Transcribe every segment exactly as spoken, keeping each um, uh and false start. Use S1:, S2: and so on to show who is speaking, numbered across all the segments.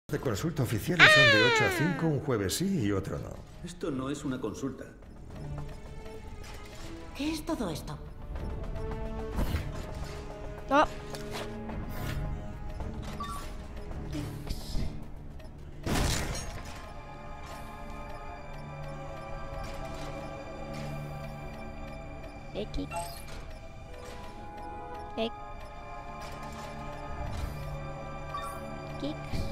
S1: De consulta oficiales son de ocho a cinco, un jueves sí y otro no.
S2: Esto no es una consulta.
S3: ¿Qué es todo esto?
S4: No. X. X. X.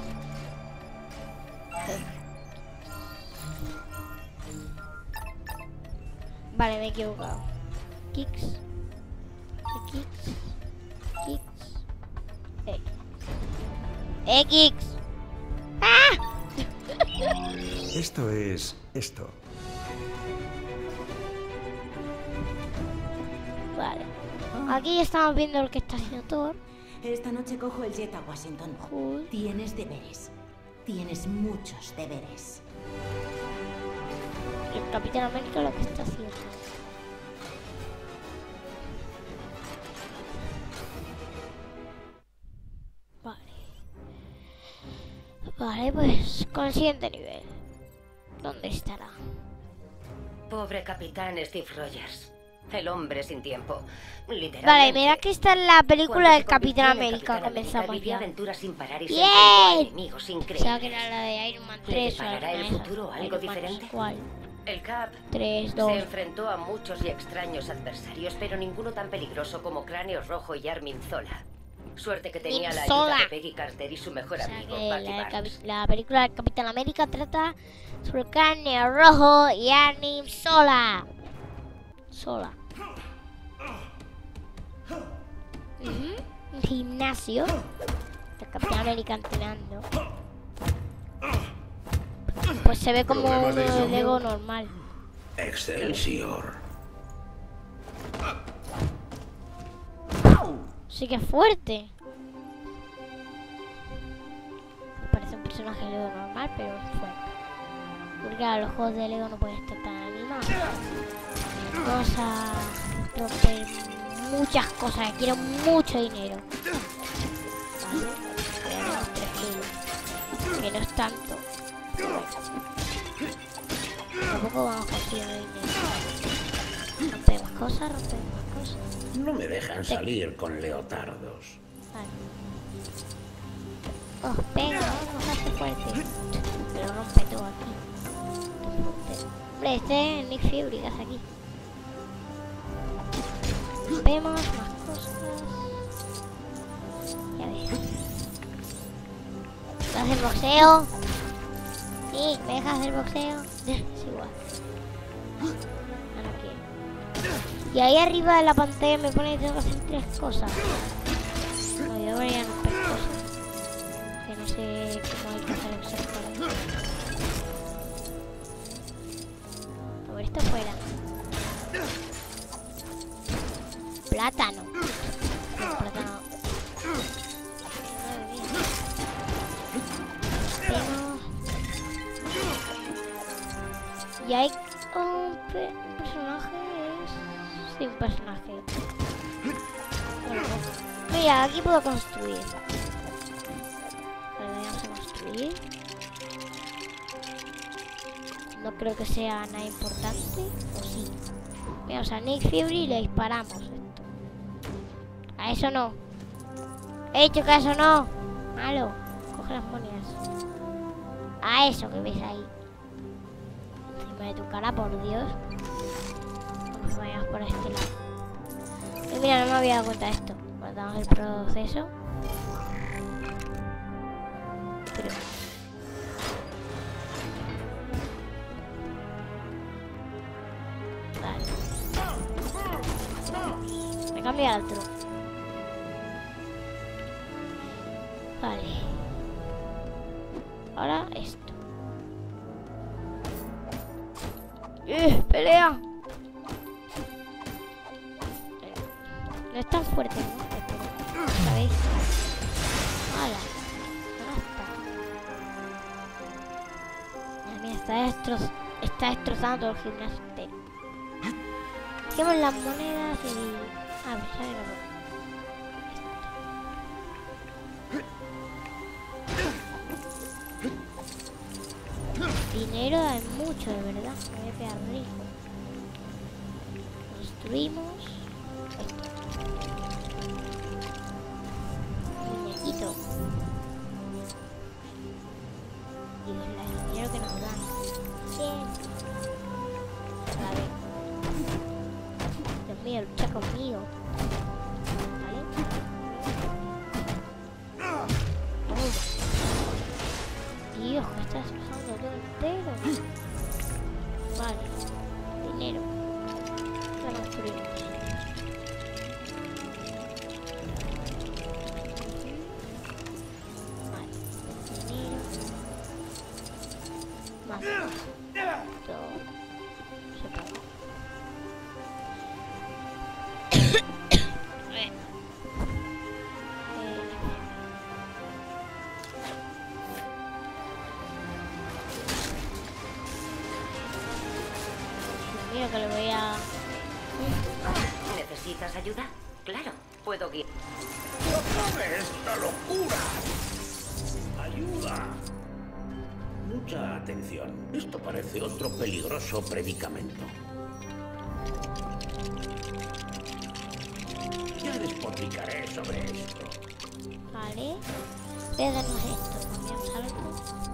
S4: Vale, me he equivocado. Kicks. Kicks. Kicks. X. X. ¡Ah!
S1: Esto es esto.
S4: Vale. Aquí estamos viendo lo que está haciendo Thor.
S3: Esta noche cojo el jet a Washington.
S4: Cool.
S3: Tienes deberes. Tienes muchos deberes.
S4: El Capitán América lo que está haciendo. Vale. Vale, pues con el siguiente nivel. ¿Dónde estará?
S5: Pobre capitán Steve Rogers. El hombre sin tiempo. Literalmente.
S4: Vale, mira que está en la película
S5: Cuando
S4: del
S5: se convirtió
S4: Capitán
S5: en el
S4: América.
S5: Capitán
S4: Comenzamos
S5: vivía
S4: ya.
S5: aventuras sin parar y se
S4: ¡Bien!
S5: enfrentó a enemigos increíbles.
S4: Pensaba que era la de Iron Man
S5: ¿Le
S4: tres o
S5: deparará
S4: alguna
S5: el
S4: de esas.
S5: futuro algo
S4: Iron Man,
S5: diferente?
S4: ¿cuál?
S5: El Cap
S4: tres,
S5: se
S4: dos.
S5: enfrentó a muchos y extraños adversarios, pero ninguno tan peligroso como Cráneo Rojo y Armin Zola. Suerte que tenía la
S4: Zola.
S5: ayuda de Peggy Carter y su mejor
S4: O sea
S5: amigo,
S4: que
S5: Bucky
S4: la, del
S5: Barnes.
S4: capi- la película del Capitán América trata sobre el Cráneo Rojo y Arnim Zola. Sola. Ujú. Un gimnasio. El Capitán América entrenando. Pues se ve como
S2: ¿Problemas
S4: uno
S2: de
S4: de
S2: insomnio?
S4: Lego normal.
S2: Excelsior.
S4: Sí que es fuerte. Parece un personaje de Lego normal, pero es fuerte. Porque claro, los juegos de Lego no pueden estar tan animados. Vamos a romper muchas cosas. Quiero mucho dinero. Vale. Voy a dar tres kilos. Que no es tanto. Pero bueno. Tampoco vamos consiguiendo dinero. Rompemos cosas, rompemos cosas.
S2: No me dejan salir con leotardos.
S4: Vale. Oh, venga, vamos a hacer fuerte. Pero rompe todo aquí. Hombre, este es Nick Fury, ¿qué hace aquí? Vemos más cosas. Ya ves. ¿Vas a hacer boxeo? Sí, ¿me dejas hacer boxeo? Es igual. Ahora qué. Y ahí arriba de la pantalla me pone que tengo que hacer tres cosas. No, yo debería no hacer cosas. Que no sé cómo hay que hacer exactamente. A ver, esto fuera. Plátano. No, plátano. Madre mía. Tengo... Y hay un, pe un personaje. Es... Sí, un personaje. Bueno, mira, aquí puedo construir. Vale, vamos a construir. No creo que sea nada importante. O sí. Vamos a Nick Fury y le disparamos esto. A eso no. He dicho que a eso no. Malo. Coge las monedas. A eso que ves ahí. Encima de tu cara, por Dios. Vamos a vayamos por este lado. Y mira, no me había dado cuenta de esto. Guardamos el proceso. Pero... Vale. Me cambia al otro. Vale. Ahora esto. ¡Eh! ¡Pelea! No es tan fuerte, ¿no? ¿Sabéis? ¡Hala! ¿Dónde está? Madre mía, está, destroz está destrozando todo el gimnasio entero. Hacemos las monedas y... Ah, pues ya no. dinero da mucho, de verdad. Me voy a quedar rico. Construimos esto. Muñequito. Y el dinero que nos dan. Bien. A ver. Dios mío, lucha conmigo. ¿Vale? Toma. Dios, me está destrozando todo entero. Vale. Dinero. Ya lo construimos. Vale. Dinero. Más. Todo. Se acabó. Mira que le voy a...
S5: ¿Necesitas ayuda? Claro, puedo guiar.
S2: ¡Ocurre esta locura! ¡Ayuda! Mucha atención. Esto parece otro peligroso predicamento. Ya despotricaré sobre esto.
S4: Vale. Déjanos esto. Cambiamos algo.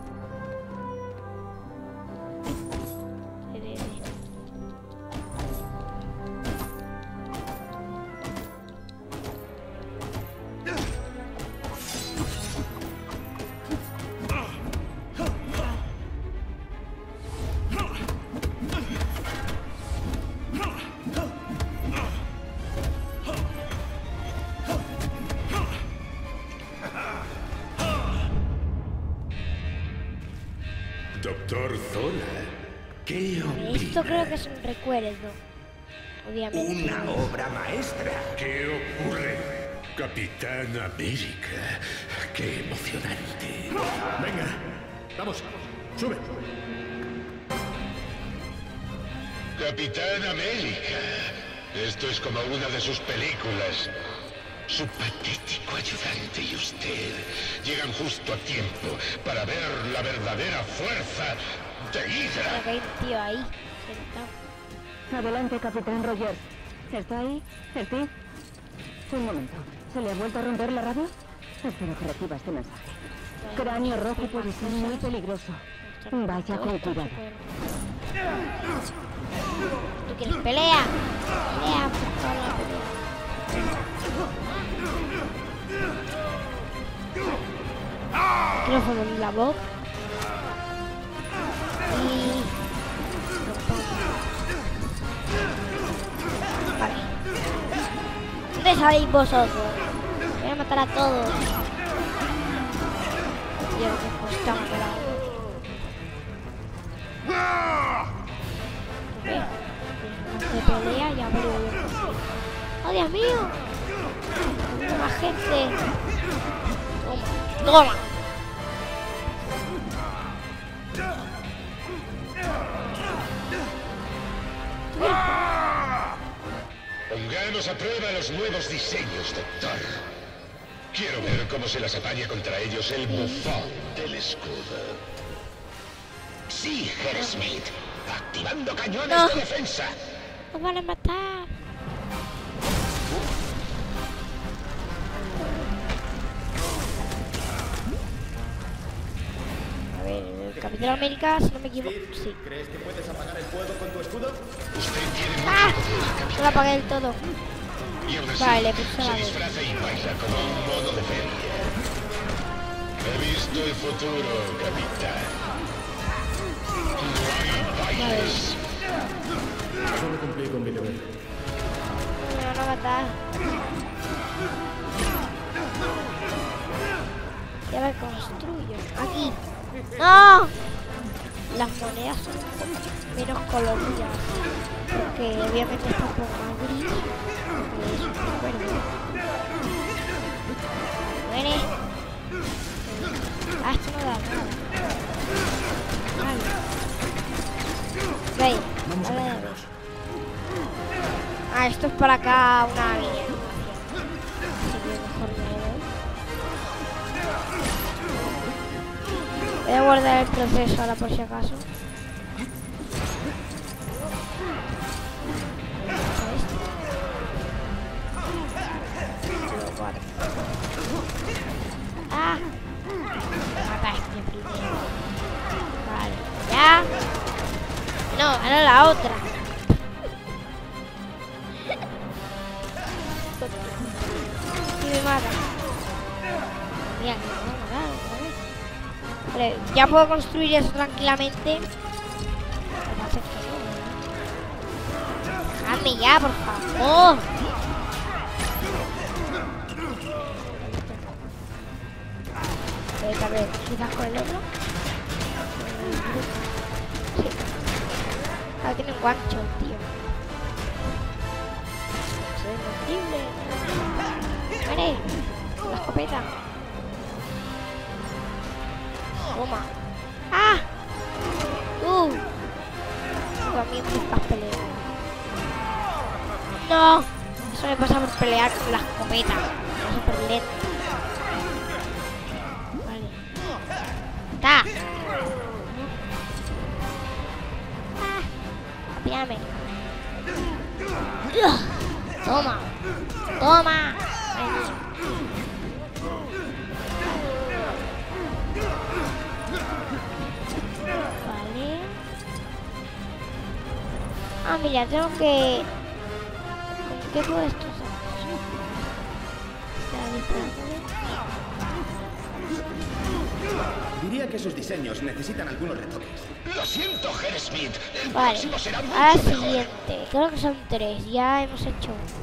S1: Doctor Zola, ¿qué opina?
S4: Esto creo que es un recuerdo. Obviamente.
S2: Una obra maestra.
S1: ¿Qué ocurre? Capitán América, qué emocionante.
S6: Venga, vamos, sube.
S7: Capitán América. Esto es como una de sus películas. Su patético ayudante y usted llegan justo a tiempo para ver la verdadera fuerza de Hydra.
S4: Creo que hay un tío ahí, sentado.
S8: Adelante, Capitán Rogers. ¿Está ahí, Steve? Un momento. ¿Se le ha vuelto a romper la radio? Espero que reciba este mensaje. Cráneo rojo puede ser muy peligroso. Vaya con cuidado.
S4: ¿Tú quieres pelea? Pelea, por favor, la pelea. Micrófono en la voz. Y... Vale. ¿Dónde sabéis vosotros? Voy a matar a todos. Dios, que están pelados. Se pelea, ya veo yo. ¡Oh, Dios mío! ¡Más gente! ¡Toma! ¡Toma!
S7: Pongamos a prueba los nuevos diseños, doctor. Quiero ver cómo se las apaña contra ellos el bufón del escudo. Sí, Herr Smith. Activando cañones
S4: No.
S7: de defensa.
S4: ¡Nos van a matar! A ver, el Capitán América, si no me equivoco, sí.
S6: ¿Crees que puedes apagar el fuego con tu escudo?
S7: Usted tiene
S4: ¡Ah!
S7: mucho poder, capitán.
S4: No lo apagué del todo.
S7: Y aún así,
S4: Vale, pues se la
S7: se
S4: doy.
S7: disfraza y baila como un mono de feria. He visto el futuro, capitán. No hay bailes.
S6: Solo cumplí con mi deber.
S4: Me van a matar. Ya me construyo. Aquí. ¡No! Las monedas son un poco menos coloridas. Porque obviamente está un poco más gris. Que es un recuerdo. Muere. Ah, esto no da nada. Vale. Veis. Vale, a ver. Ah, esto es para acá una línea. Así que mejor me doy. Voy a guardar el proceso ahora por si acaso. Ah, mata a este primero. Vale, ya. No, ahora la otra. Y me mata. Mira, que me va a matar otra vez. Vale, ya puedo construir eso tranquilamente. Lo que pasa es que no. Dejadme ya, por favor. A ver, quizás con el otro. Sí. Ah, tiene un guancho, tío. Es invencible. Vale, la escopeta. Toma. ¡Ah! ¡Uh! También flipas pelear. ¡No! Eso me pasa por pelear con la escopeta. Es súper lento. ¡Está! ¡Ah! Apiame. ¡Toma! ¡Toma! Vale. Ah, mira, tengo que... ¿Con qué puedo destrozar? Está disparando.
S6: Diría que sus diseños necesitan algunos retoques.
S7: Lo siento, Herr Smith. El
S4: Vale,
S7: próximo será mucho
S4: ahora
S7: mejor.
S4: siguiente. Creo que son tres. Ya hemos hecho uno.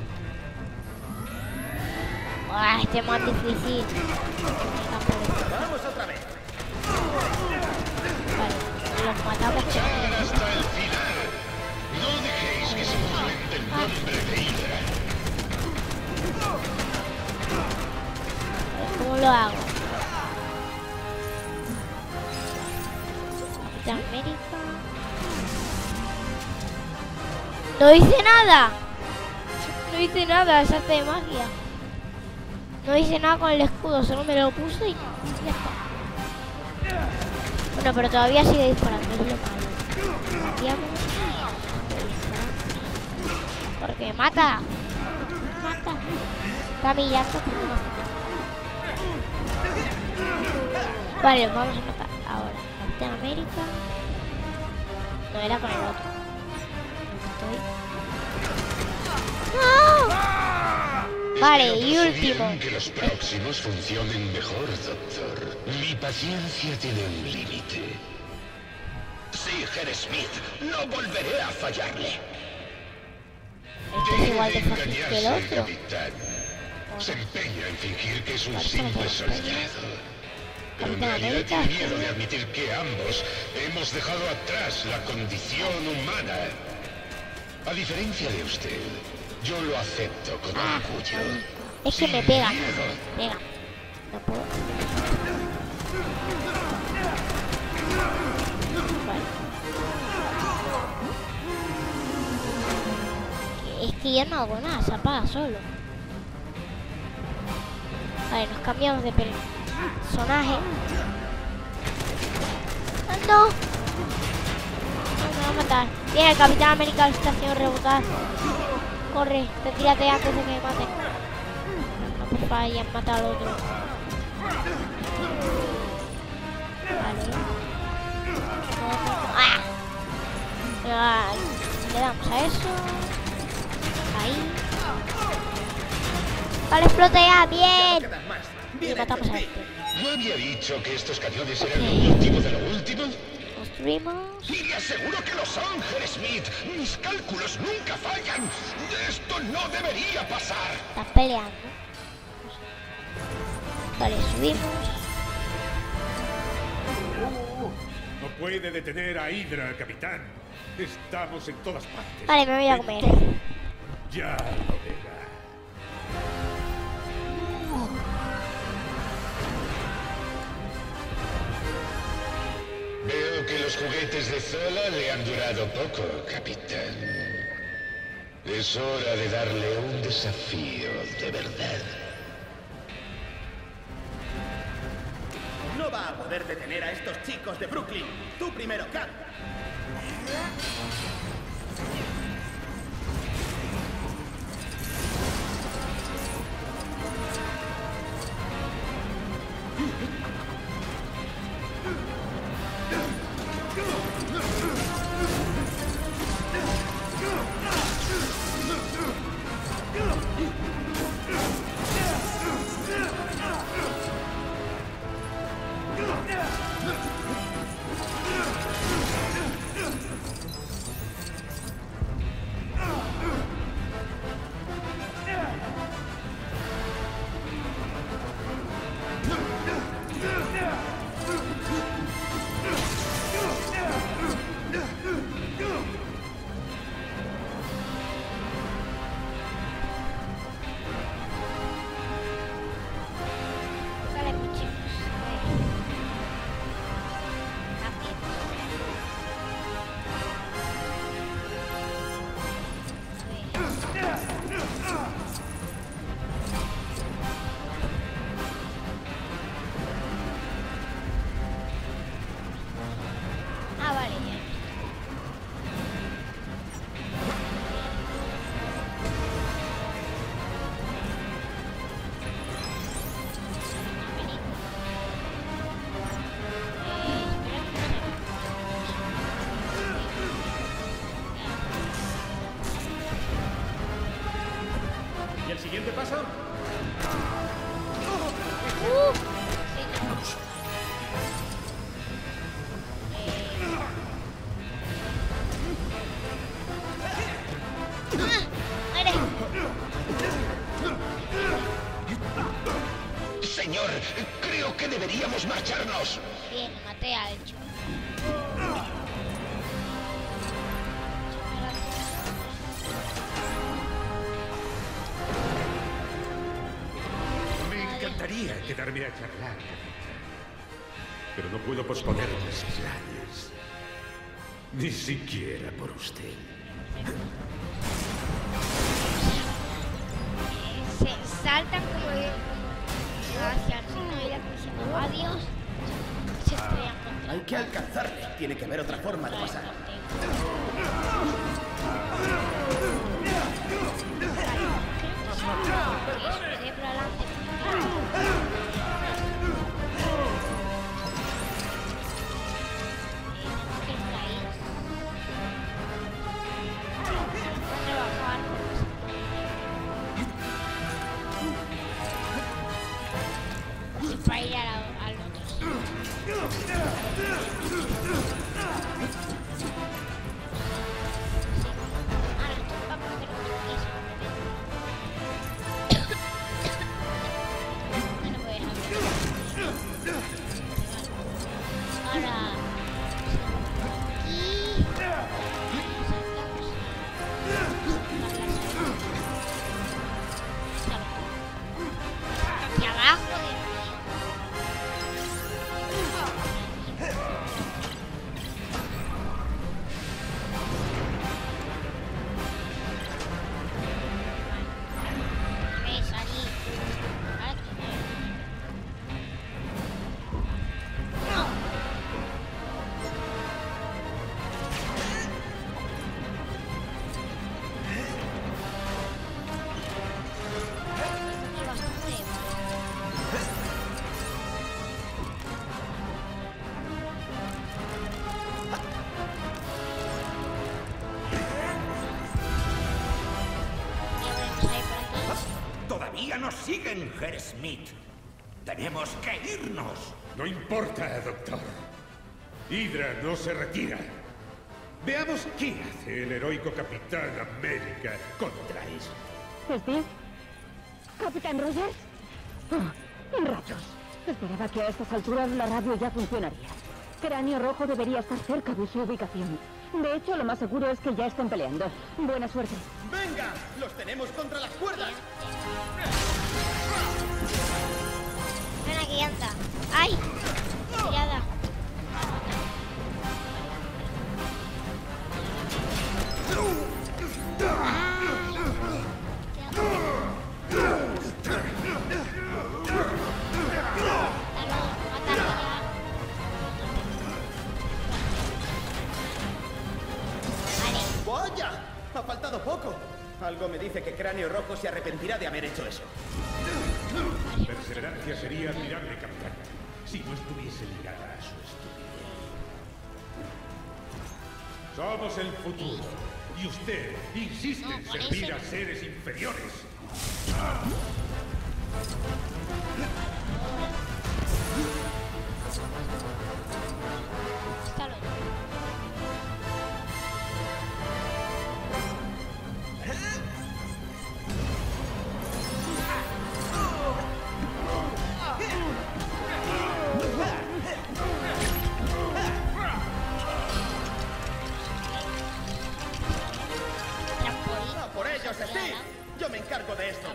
S4: Buah, este es más difícil.
S6: ¡Vamos otra vez!
S4: Vale, los matamos.
S7: Luchar hasta el final. No dejéis que se burlen del nombre de Hydra.
S4: ¿Cómo lo hago? Capitán América. No hice nada. No hice nada, es arte de magia. No hice nada con el escudo, solo me lo puse y ya está. Bueno, pero todavía sigue disparando, es lo malo. Matíamos. Porque me mata. Me mata. Está mirando porque me mata. Vale, los vamos a matar ahora. Capitán América. No, era con el otro. Estoy. ¡No! Vale, y último.
S7: Que los próximos funcionen mejor, doctor. Mi paciencia tiene un límite. Sí, Herr Smith, no volveré a fallarle.
S4: Este es igual de fácil que el
S7: Engañarse,
S4: otro.
S7: capitán. Se empeña en fingir que es un
S4: Vale,
S7: simple
S4: vamos a ver.
S7: soldado. Pero en
S4: Capitán
S7: realidad
S4: América.
S7: tiene miedo de admitir que ambos hemos dejado atrás la condición humana. A diferencia de usted, yo lo acepto con
S4: Ah,
S7: orgullo.
S4: es que me
S7: Sin
S4: pega.
S7: miedo.
S4: Pega. No puedo. Vale. Es que ya no hago nada, se apaga solo. Vale, nos cambiamos de personaje. ¡Ah, no! No, me va a matar. Viene el Capitán América, lo está haciendo rebotar. Corre, retírate antes de que me maten. No, por favor, ya han matado al otro. Vale. ¡Ah! Ah, le damos a eso. Ahí. Vale, explota ya, bien.
S6: Quedan más.
S4: Y
S6: Bien
S4: matamos
S6: hecho,
S4: a
S6: Smith.
S4: este.
S7: ¿No había dicho que estos cañones eran lo último de lo último?
S4: Construimos.
S7: Y le aseguro que lo son, Herr Smith. Mis cálculos nunca fallan. Esto no debería pasar.
S4: Estás peleando. Vale, subimos.
S1: No puede detener a Hydra, capitán. Estamos en todas partes.
S4: Vale, me voy a comer.
S1: Ya lo verá.
S7: Veo que los juguetes de Zola le han durado poco, capitán. Es hora de darle un desafío de verdad.
S6: No va a poder detener a estos chicos de Brooklyn. Tú primero, Cap. ¿Siguiente paso?
S4: Uh, sí, no. eh.
S7: Ah, señor, creo que deberíamos marcharnos.
S4: Bien, maté al hecho.
S1: Quedarme a charlar, pero no puedo posponer mis planes, ni siquiera por usted.
S4: Se saltan como hacia el signo y la diciendo adiós. Se estrellan contra.
S6: Hay que alcanzarle. Tiene que haber otra forma de pasar.
S4: Para ir al, al otro.
S2: Nos siguen, Herr Smith. Tenemos que irnos.
S1: No importa, doctor. Hydra no se retira. Veamos qué hace el heroico Capitán América contra esto.
S8: ¿Steve? ¿Capitán Rogers? Oh, rayos. Esperaba que a estas alturas la radio ya funcionaría. Cráneo Rojo debería estar cerca de su ubicación. De hecho, lo más seguro es que ya estén peleando. Buena suerte.
S6: ¡Venga! ¡Los tenemos contra las cuerdas!
S4: Ven aquí, anda. ¡Ay! Tirada.
S6: ¡Vaya! Ha faltado poco. Algo me dice que Cráneo Rojo se arrepentirá de haber hecho eso.
S1: Perseverancia sería admirable, capitán, si no estuviese ligada a su estupidez. Somos el futuro, y usted insiste en servir a seres inferiores.
S4: Está loco.
S6: ¡A por ellos, Steve! Yo me encargo de estos.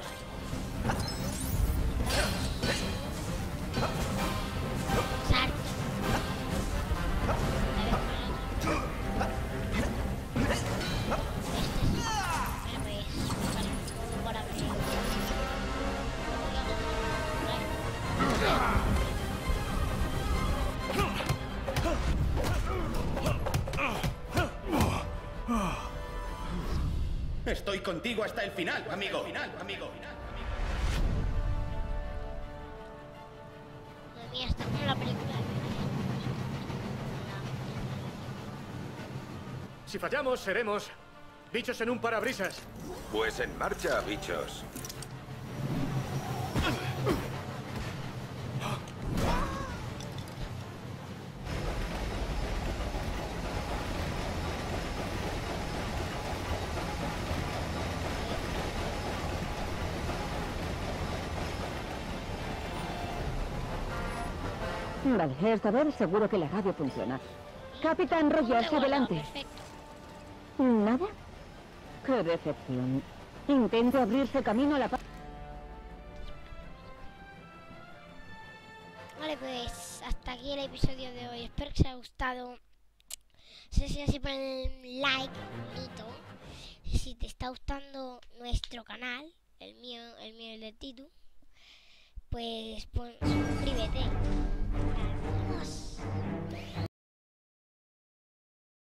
S4: Salto.
S6: Estoy contigo hasta el final, amigo. Final, amigo.
S4: Madre mía, está como la película.
S9: Si fallamos, seremos bichos en un parabrisas.
S10: Pues en marcha, bichos.
S8: Vale, esta vez seguro que la radio funciona. Capitán Rogers, adelante.
S4: Perfecto.
S8: ¿Nada? ¡Qué decepción! Intente abrirse camino a la paz.
S4: Vale, pues hasta aquí el episodio de hoy. Espero que os haya gustado. No sé si así ponen like, bonito. Y si te está gustando nuestro canal, el mío, el mío, el de Titu, pues pon, suscríbete. Adiós.